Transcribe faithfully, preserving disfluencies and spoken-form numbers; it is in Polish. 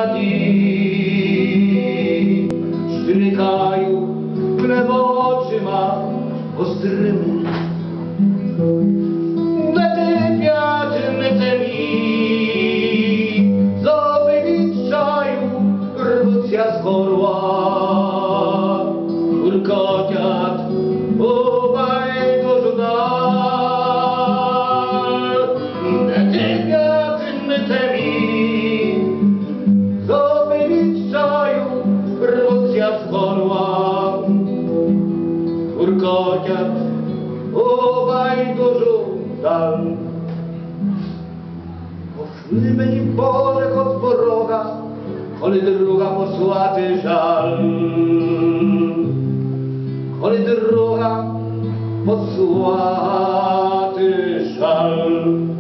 dni. Sztynykaju, krew oczy ma ostrymi. Wytypia czymycemi, zobyliczaju, rewolucja z gorła. Urkotiat, obaj do żurnal. Wytypia czymycemi, zobyliczaju, rewolucja z gorła. Urkotiat, obaj do żurnal. Poszły byli Bożek od wroga, choly druga posłaty żal. Choly druga posłaty żal.